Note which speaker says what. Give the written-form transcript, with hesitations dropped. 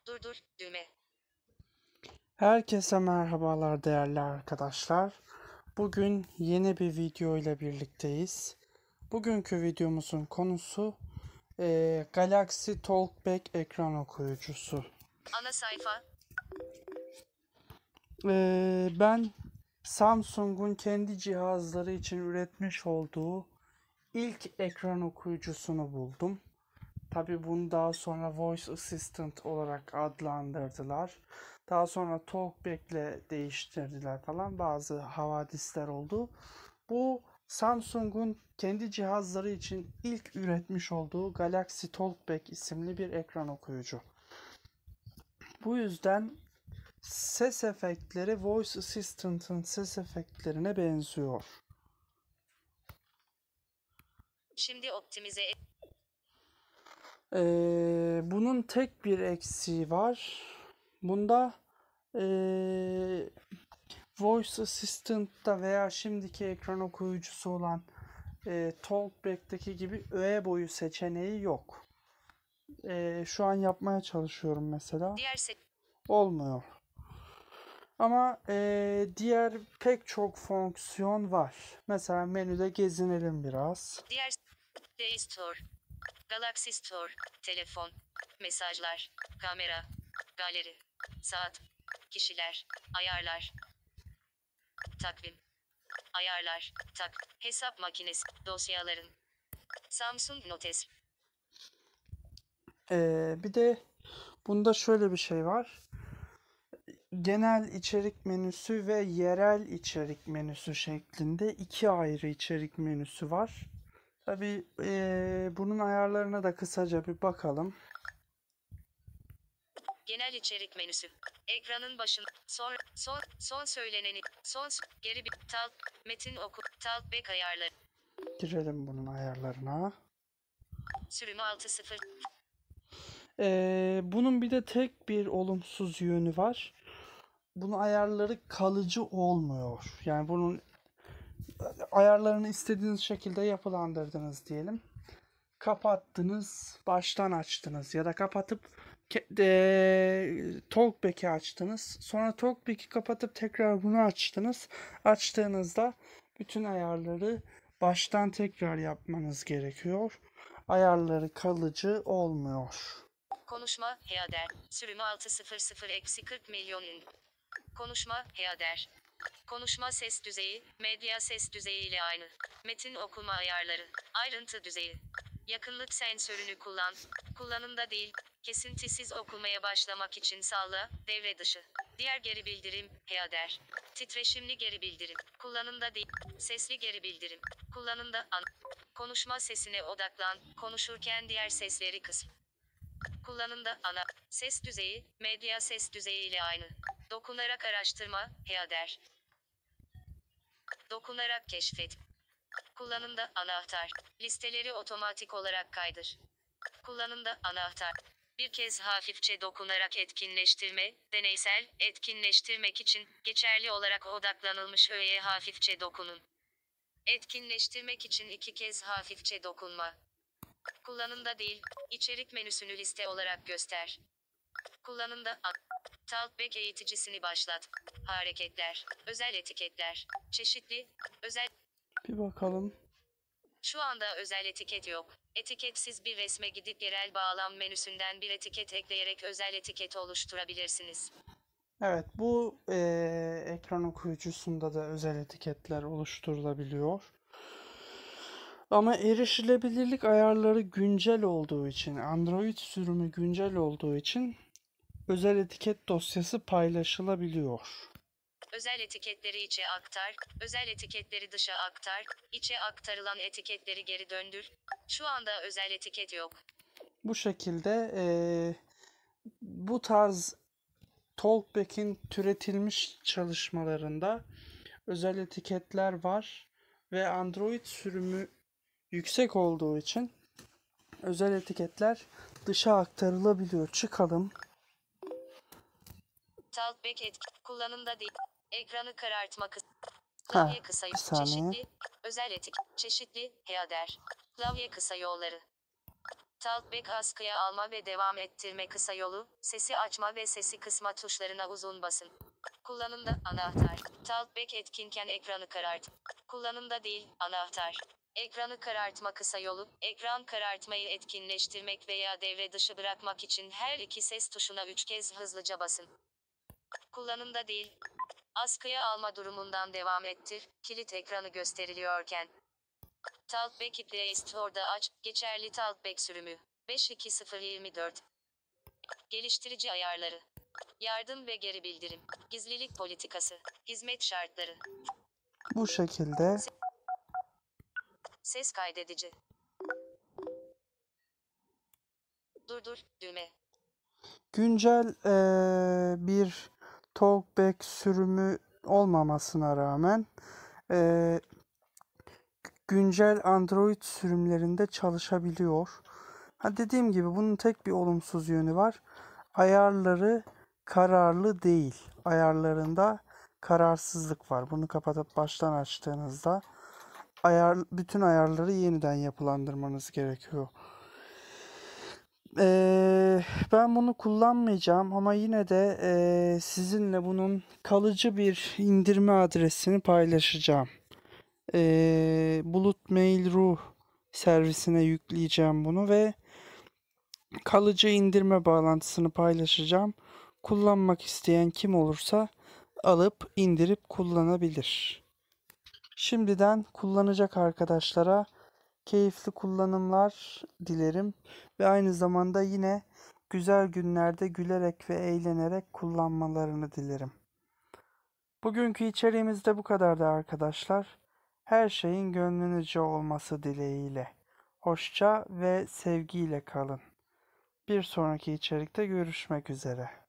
Speaker 1: Durdur düğme.
Speaker 2: Herkese merhabalar değerli arkadaşlar. Bugün yeni bir video ile birlikteyiz. Bugünkü videomuzun konusu Galaxy Talkback ekran okuyucusu.
Speaker 1: Ana sayfa.
Speaker 2: Ben Samsung'un kendi cihazları için üretmiş olduğu ilk ekran okuyucusunu buldum. Tabii bunu daha sonra Voice Assistant olarak adlandırdılar. Daha sonra Talkback'le değiştirdiler falan. Bazı havadisler oldu. Bu Samsung'un kendi cihazları için ilk üretmiş olduğu Galaxy Talkback isimli bir ekran okuyucu. Bu yüzden ses efektleri Voice Assistant'ın ses efektlerine benziyor.
Speaker 1: Şimdi optimize et.
Speaker 2: Bunun tek bir eksiği var. Bunda Voice Assistant'ta veya şimdiki ekran okuyucusu olan Talkback'teki gibi öğe boyu seçeneği yok. Şu an yapmaya çalışıyorum mesela. Olmuyor. Ama diğer pek çok fonksiyon var. Mesela menüde gezinelim biraz.
Speaker 1: Diğer Play Store, Galaxy Store, telefon, mesajlar, kamera, galeri, saat, kişiler, ayarlar, takvim, ayarlar, hesap makinesi, dosyaların, Samsung Notes.
Speaker 2: Bir de bunda şöyle bir şey var. Genel içerik menüsü ve yerel içerik menüsü şeklinde iki ayrı içerik menüsü var. Tabii bunun ayarlarına da kısaca bir bakalım.
Speaker 1: Genel içerik menüsü. Ekranın başın son söyleneni geri bir metin oku talkback ayarları.
Speaker 2: Girelim bunun ayarlarına.
Speaker 1: Sürümü 6.0.
Speaker 2: Bunun bir de tek bir olumsuz yönü var. Bunun ayarları kalıcı olmuyor. Yani bunun ayarlarını istediğiniz şekilde yapılandırdınız diyelim. Kapattınız, baştan açtınız ya da kapatıp Talkback'i açtınız. Sonra Talkback'i kapatıp tekrar bunu açtınız. Açtığınızda bütün ayarları baştan tekrar yapmanız gerekiyor. Ayarları kalıcı olmuyor.
Speaker 1: Konuşma header. Sürümü 6.0.0-40 milyon ün. Konuşma header. Konuşma ses düzeyi, medya ses düzeyi ile aynı. Metin okuma ayarları, ayrıntı düzeyi. Yakınlık sensörünü kullan. Kullanımda değil, kesintisiz okumaya başlamak için sağla, devre dışı. Diğer geri bildirim, header. Titreşimli geri bildirim. Kullanımda değil, sesli geri bildirim. Kullanımda konuşma sesine odaklan, konuşurken diğer sesleri kıs. Kullanımda ana ses düzeyi, medya ses düzeyi ile aynı. Dokunarak araştırma, header. Dokunarak keşfet. Kullanımda anahtar. Listeleri otomatik olarak kaydır. Kullanımda anahtar. Bir kez hafifçe dokunarak etkinleştirme, deneysel, etkinleştirmek için, geçerli olarak odaklanılmış öğeye hafifçe dokunun. Etkinleştirmek için 2 kez hafifçe dokunma. Kullanımda değil, içerik menüsünü liste olarak göster. Kullanımda Talkback eğiticisini başlat. Hareketler, özel etiketler, çeşitli, özel.
Speaker 2: Bir bakalım.
Speaker 1: Şu anda özel etiket yok. Etiketsiz bir resme gidip yerel bağlam menüsünden bir etiket ekleyerek özel etiket oluşturabilirsiniz.
Speaker 2: Evet, bu ekran okuyucusunda da özel etiketler oluşturulabiliyor. Ama erişilebilirlik ayarları güncel olduğu için, Android sürümü güncel olduğu için özel etiket dosyası paylaşılabiliyor.
Speaker 1: Özel etiketleri içe aktar, özel etiketleri dışa aktar, içe aktarılan etiketleri geri döndür. Şu anda özel etiket yok.
Speaker 2: Bu şekilde bu tarz Talkback'in türetilmiş çalışmalarında özel etiketler var ve Android sürümü yüksek olduğu için özel etiketler dışa aktarılabiliyor. Çıkalım.
Speaker 1: Talkback kullanımda değil. Ekranı karartma klavye kısa
Speaker 2: Bir saniye.
Speaker 1: çeşitli özel etiket çeşitli header klavye kısa yolları Talkback askıya alma ve devam ettirme kısa yolu, sesi açma ve sesi kısma tuşlarına uzun basın. Kullanımda anahtar. Talkback etkinken ekranı karart. Kullanımda değil, anahtar. Ekranı karartma kısa yolu, ekran karartmayı etkinleştirmek veya devre dışı bırakmak için her iki ses tuşuna 3 kez hızlıca basın. Kullanımda değil. Askıya alma durumundan devam ettir, kilit ekranı gösteriliyorken. Talkback Play Store'da aç, geçerli Talkback sürümü. 52024. Geliştirici ayarları. Yardım ve geri bildirim. Gizlilik politikası. Hizmet şartları.
Speaker 2: Bu şekilde.
Speaker 1: Ses kaydedici. Durdur, düğme.
Speaker 2: Güncel bir Talkback sürümü olmamasına rağmen güncel Android sürümlerinde çalışabiliyor. Dediğim gibi bunun tek bir olumsuz yönü var. Ayarları kararlı değil. Ayarlarında kararsızlık var. Bunu kapatıp baştan açtığınızda bütün ayarları yeniden yapılandırmanız gerekiyor. Ben bunu kullanmayacağım ama yine de sizinle bunun kalıcı bir indirme adresini paylaşacağım. Bulut Mail.ru servisine yükleyeceğim bunu ve kalıcı indirme bağlantısını paylaşacağım. Kullanmak isteyen kim olursa alıp indirip kullanabilir. Şimdiden kullanacak arkadaşlara keyifli kullanımlar dilerim ve aynı zamanda yine güzel günlerde gülerek ve eğlenerek kullanmalarını dilerim. Bugünkü içeriğimiz de bu kadardı arkadaşlar. Her şeyin gönlünüzce olması dileğiyle. Hoşça ve sevgiyle kalın. Bir sonraki içerikte görüşmek üzere.